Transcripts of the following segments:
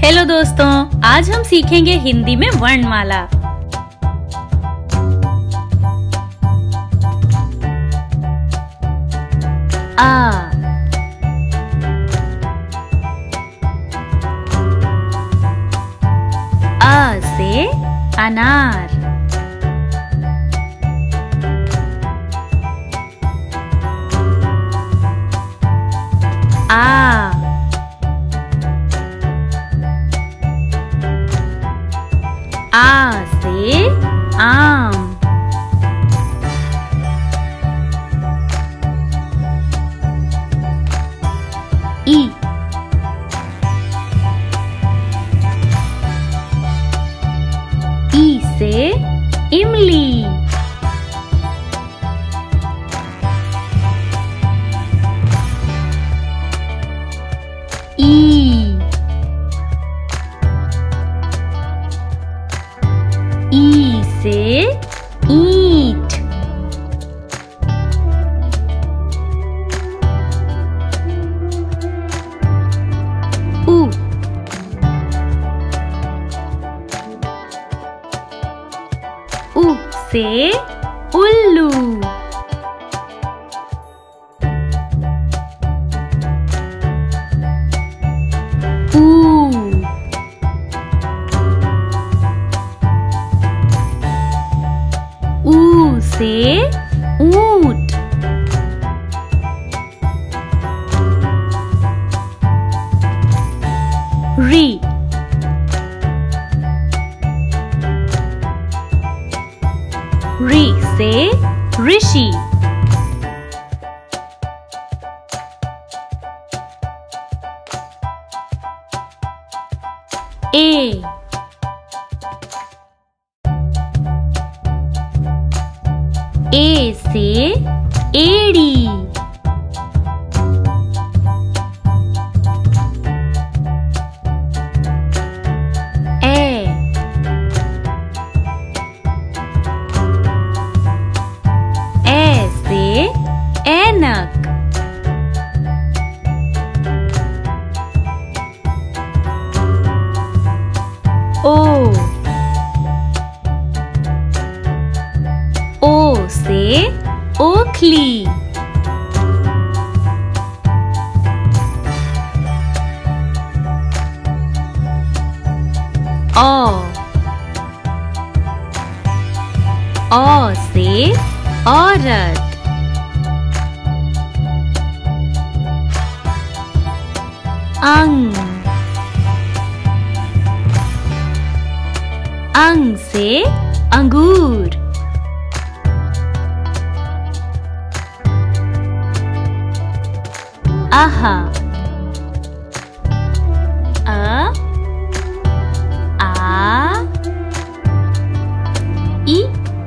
Hello दोस्तों, आज हम सीखेंगे हिंदी में वर्णमाला। आ, से अनार। आ से आम। ई से इमली। ई से ईंट। उ से उल्लू। ऊ से ऊंट। री से ऋषि। ए से एड़ी। ऐनक। ओ से ओखली। औ से औरत। अंग से अंगूर। आहा। आ ई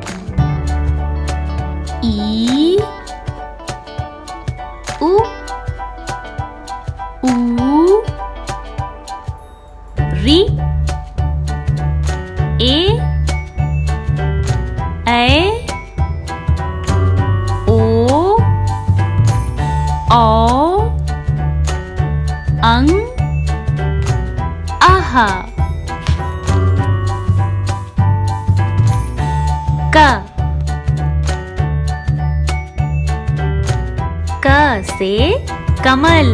उ री ऐ ओ अंग आहा। क से कमल।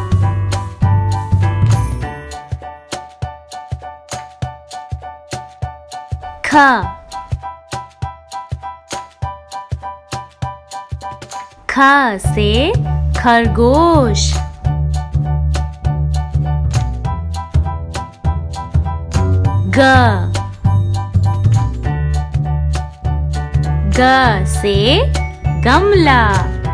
ख से खरगोश। ग से गमला।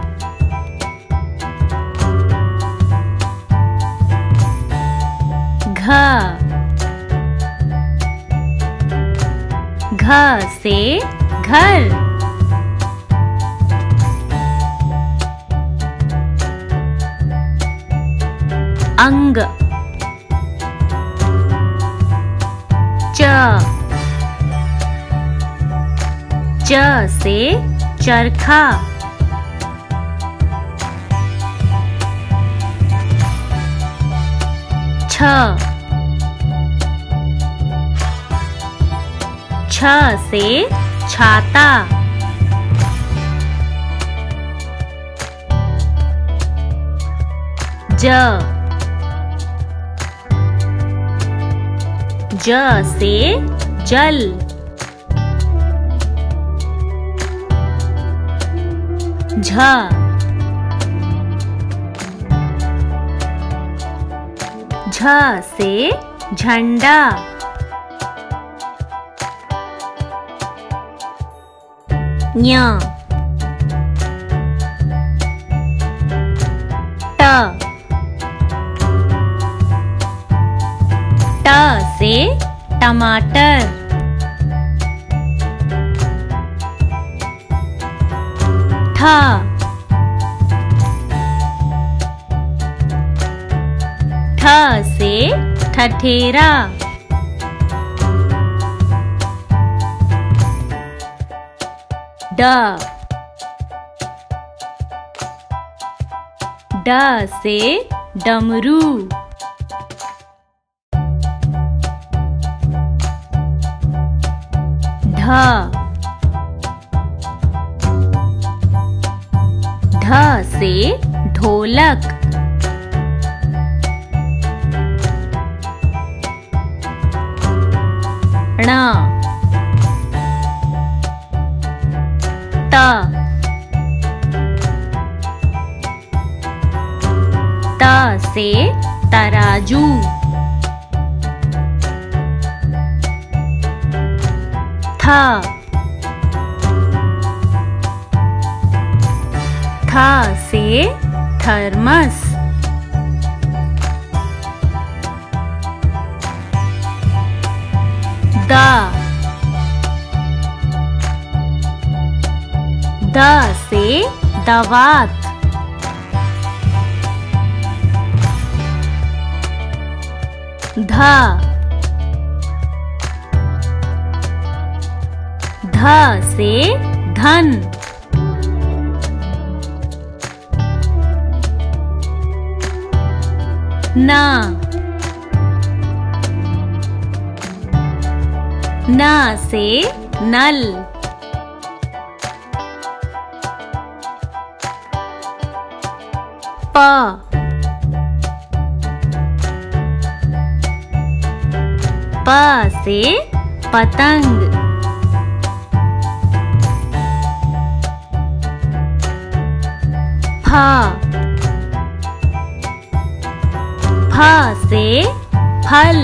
घ से घर। अंग। च से चरखा। छ छ से छाता। ज से जल। झ से झंडा। ञ ट से टमाटर। ठ से ठठेरा। ड से डमरू। ढ से ढोलक। ण त से तराजू। थ से थर्मस। द से दवात। ध से धन। न से नल। प से पतंग। फ से फल।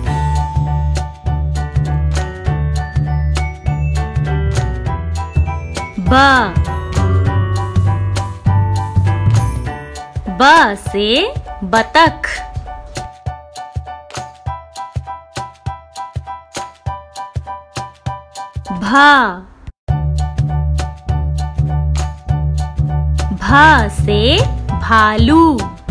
ब से बतख। भ से भालू।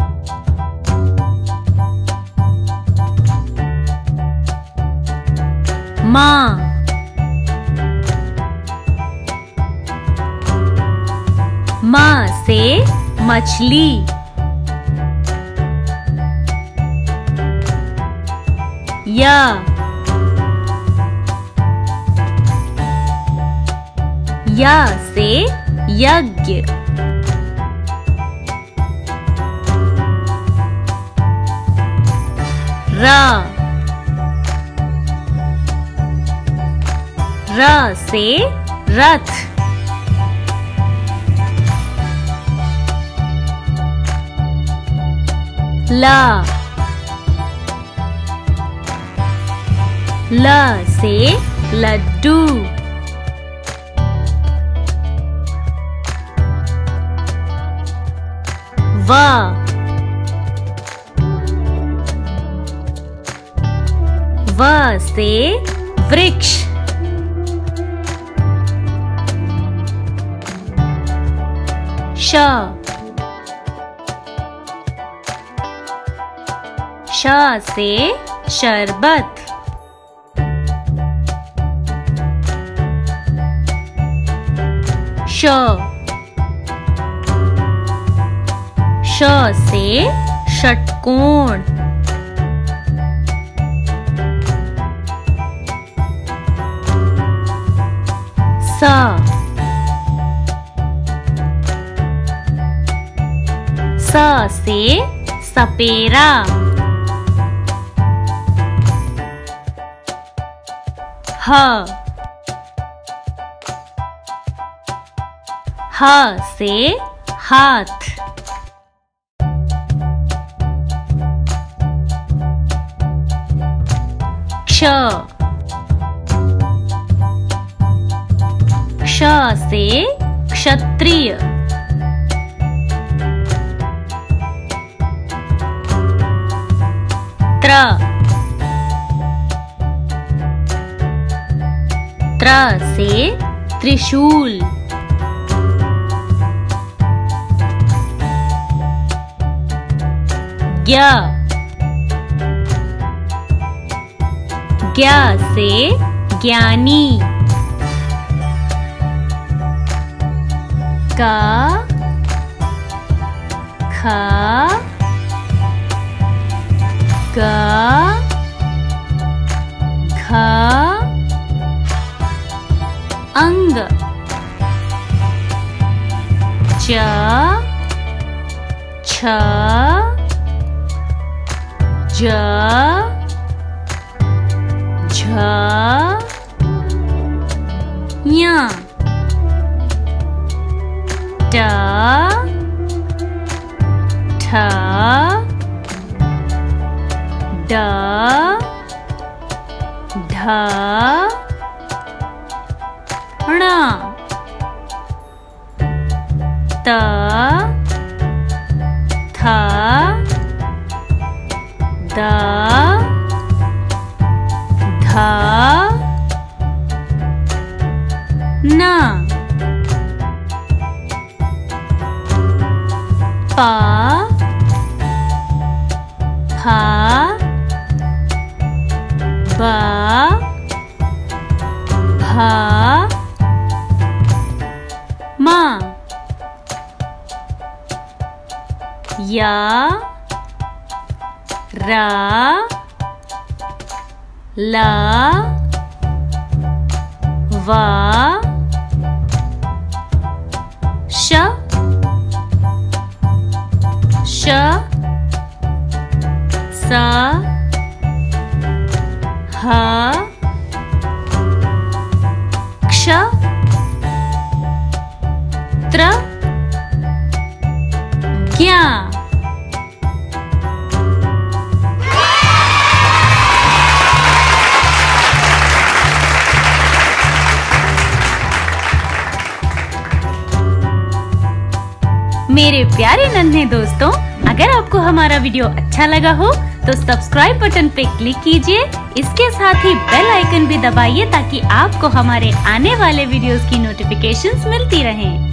म से मछली। य से यज्ञ। र से रथ। ल से लड्डू। व से वृक्ष। श से शरबत। श से षटकोण। स से सपेरा। ह से हाथ। क्ष से क्षत्रिय। त्र से त्रिशूल। ज्ञ से ज्ञानी। क ख ग घ अंग। च छ ज झ ञ। ट ठ ड ढ ण। त थ द ध न। प फ ब भ म। य र ल व श श स ह क्ष त्र ज्ञ। मेरे प्यारे नन्हे दोस्तों, अगर आपको हमारा वीडियो अच्छा लगा हो तो सब्सक्राइब बटन पे क्लिक कीजिए। इसके साथ ही बेल आइकन भी दबाइए ताकि आपको हमारे आने वाले वीडियोस की नोटिफिकेशंस मिलती रहें।